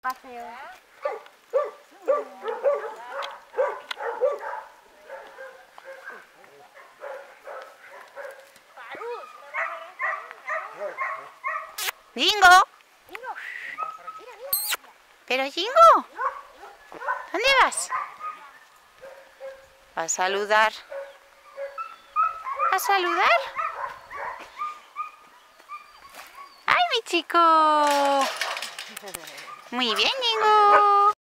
Paseo. Jingo. ¿Pero Jingo? ¿Dónde vas? ¿A saludar? ¿A saludar? ¡Ay, mi chico! Muy bien, Jingo.